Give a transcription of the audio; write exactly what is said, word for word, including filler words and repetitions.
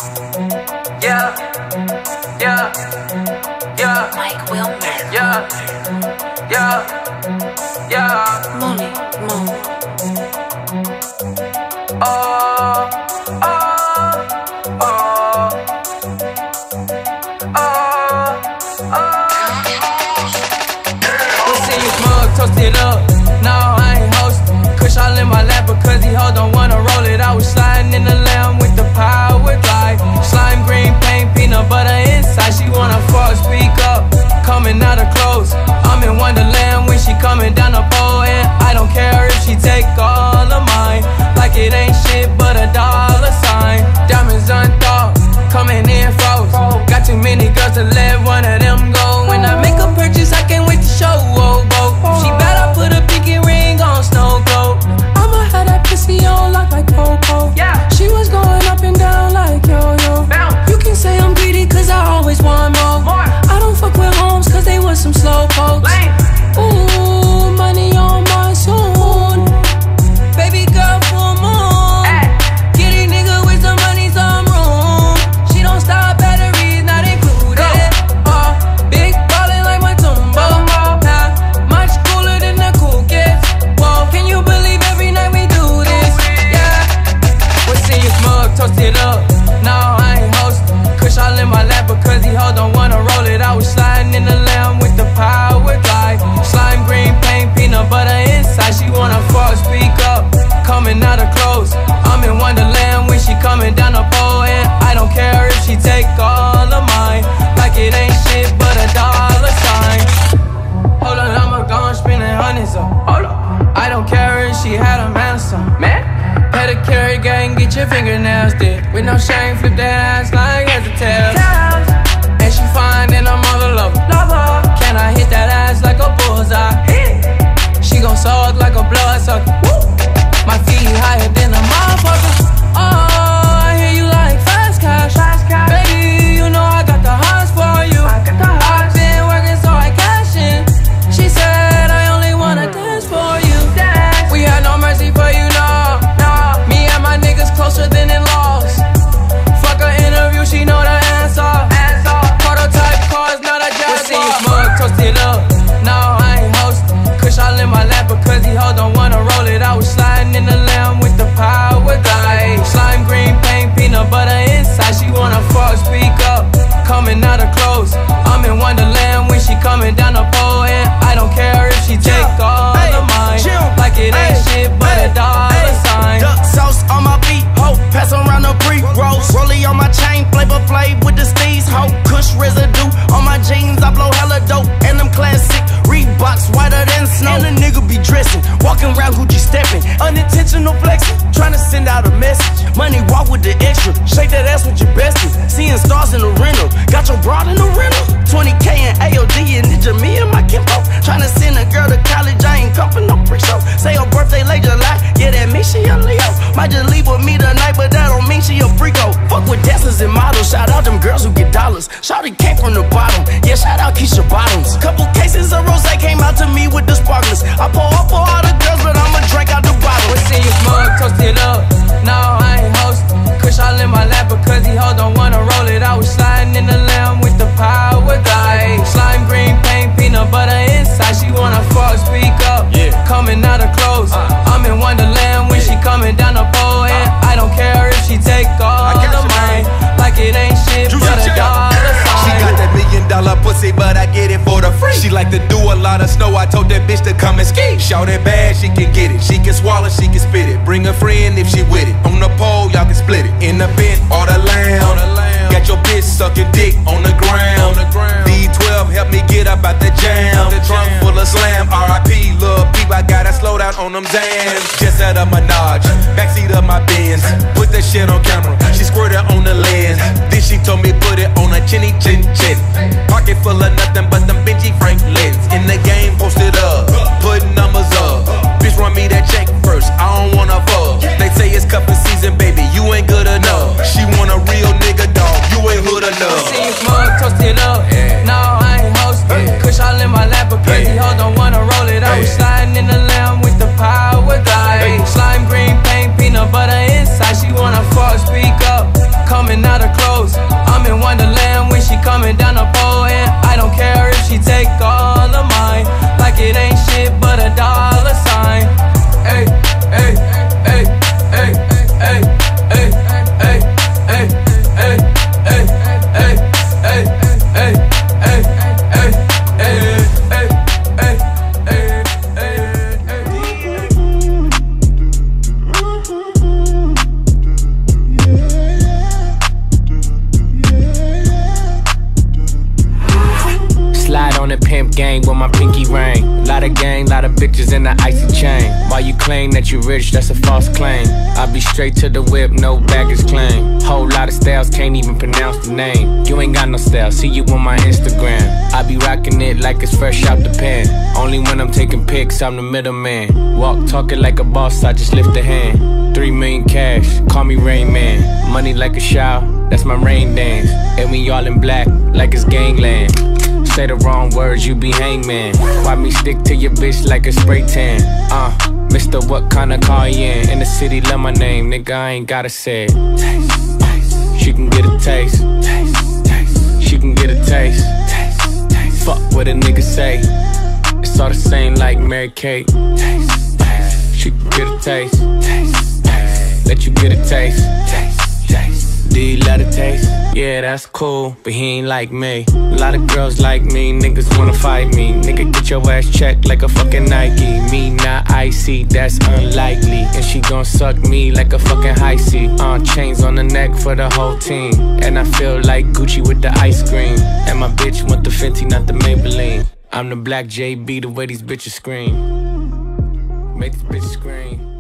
Yeah, yeah, yeah. Mike Wilmer. Yeah, yeah, yeah. Mooney, Moon. Oh, oh, oh, oh, oh. We'll see you mug, toast it up. No, I ain't hosting. Kush all in my lap because he hold don't wanna roll it. I was sliding in the lamb with the power glide. Slime green paint, peanut butter inside. She wanna fuck, speak up. Coming out of clothes. I'm in Wonderland when she coming down the pole. And I don't care if she take all of mine. Like it ain't shit but a dollar sign. Diamonds unthought, coming in froze. Got too many girls to let one of them go. When I make a purchase, I can't wait to show. Oh, oh. She bet I put a pinky ring on snow globe. I'ma have that pussy on lock like Coco. Yeah. She was going up and down like yo-yo. You can say I'm greedy cause I always want more. More. I don't fuck with homes cause they was some slow pokes. Lame. Ooh, money on my soon. Baby girl, full moon. Ay. Get a nigga with some money, some room. She don't stop, batteries not included. Uh, big ballin' like my Tumbo. Nah, much cooler than the cool kids. Whoa, can you believe every night we do this? Yeah. We'll see you mug, toast it up. No, I ain't hosting. Kush all in my lap because he hold don't wanna roll it. I was sliding in the lamb with the power glide. Slime green paint, peanut butter inside. She wanna fuck, speak up. Coming out of clothes. I'm in Wonderland when she coming down the pole. And I don't care if she take all of mine. Like it ain't shit but a dollar sign. Hold on, I'ma go and spending hundreds up. Hold on. I don't care if she had a man or something. Man? Pedicure gang, get your fingernails did. With no shame, flip that ass like heads or tails. And she fine and I'm all love her. Can I hit that ass like a bullseye? She gon' suck like a bloodsucker. My feet higher than a motherfucker. Oh, I hear you like fast cash. Baby, you know I got the hots for you. I've been working so I cash in. She said I only wanna dance for you. We had no mercy for you, no. Me and my niggas closer than in-laws. Fuck her interview, she know the answer. Prototype cars, not a Jaguar. We'll see you mug, toast it up. No, I ain't hosting. Kush all in my lap because he hold don't wanna roll it. I was sliding in the lamb with the power glide. Slime green paint, peanut butter inside. She wanna fuck, speak up. Coming out of clothes. I'm in Wonderland when she coming down the pole. And I don't care if she take all of mine. Like it ain't shit but a dollar sign. Duck sauce on my feet, ho. Pass around the pre-rolls. Rollie on my chain, flavor flave with the steez, ho. Kush residue on my jeans, I blow hella dope. And them classic Reeboks whiter than snow. And a nigga be dressing, walking around Gucci stepping. Unintentional flexing, trying to send out a message. Money walk with the extra, shake that ass with your bestie. Seeing stars in the rental, got your broad in the rental. twenty K and A O D and Ninja, me and my Kimbo. Trying to send a girl to college, I ain't come for no pre-show. Say her birthday late July, yeah that means she a Leo. Might just leave with me tonight, but that don't mean she a freako. Fuck with dancers and models, shout out them girls who get dollars. Shawty came from the bottom, yeah shout out Keisha Bottoms. Couple cases of rosé came out to me with the sparklers. I pour up for all the girls, but I'ma drink out the bottle. We'll see you mug, toast it up. No, I ain't hosting. Kush all in my lap because he hold don't wanna roll it. I was sliding in the lamb with the power glide. Slime green paint, peanut butter inside. She wanna fuck, speak up. Yeah. Coming out of clothes. Uh, I'm in Wonderland when she coming down the pole. And uh, I don't care if she take all of mine. Like it ain't shit but a dollar sign. She got that million dollar pussy, but I get it for the free. She like to do a lot of snow, I told that bitch to come and ski. Shout it bad, she can get it. She can swallow, she can spit it. Bring a friend if she with it. On the pole, y'all can split it. In the bent or the lamb. Got your bitch sucking dick on the ground. D twelve help me get up out the jam. The trunk full of slam. R I P, lil' peep, I gotta slow down on them Zans. Just out of Minaj, backseat of my Benz. Put that shit on camera, she squirted on the lens. Then she told me put it on a chinny chin chin. Pocket full of nothing but them Benji Franklins. In the game, posted up, putting numbers up. Bitch run me that check first, I don't wanna fuck. They say it's cuffin' season, baby, you ain't good enough. She want a real nigga, dog, you ain't hood enough. See you mug, toast it up. No, I ain't hosting. Kush all in my lap because he hold don't wanna roll it. I was sliding in the lamb with the power glide. Slime green paint, peanut butter inside. She wanna fuck, speak up. Coming out of gang with my pinky ring. Lot of gang, lot of bitches in the icy chain. While you claim that you rich, that's a false claim. I be straight to the whip, no baggage claim. Whole lot of styles, can't even pronounce the name. You ain't got no style, see you on my Instagram. I be rocking it like it's fresh out the pen. Only when I'm taking pics, I'm the middleman. Walk talking like a boss, I just lift a hand. Three million cash, call me Rain Man. Money like a shower, that's my rain dance. And we all in black, like it's gangland. Say the wrong words, you be hangman. Why me stick to your bitch like a spray tan? Uh, Mister What kind of car you in? In the city, love my name, nigga, I ain't gotta say it. Taste, taste. She can get a taste. Taste, taste. She can get a taste. Taste, taste. Fuck what a nigga say. It's all the same like Mary Kate. Taste, taste. She can get a taste. Taste, taste. Let you get a taste. Taste, taste. Do you love the taste? Yeah, that's cool, but he ain't like me. A lot of girls like me, niggas wanna fight me. Nigga, get your ass checked like a fucking Nike. Me not icy, that's unlikely. And she gon' suck me like a fucking high C. Uh, chains on the neck for the whole team. And I feel like Gucci with the ice cream. And my bitch want the Fenty, not the Maybelline. I'm the black J B, the way these bitches scream. Make these bitches scream.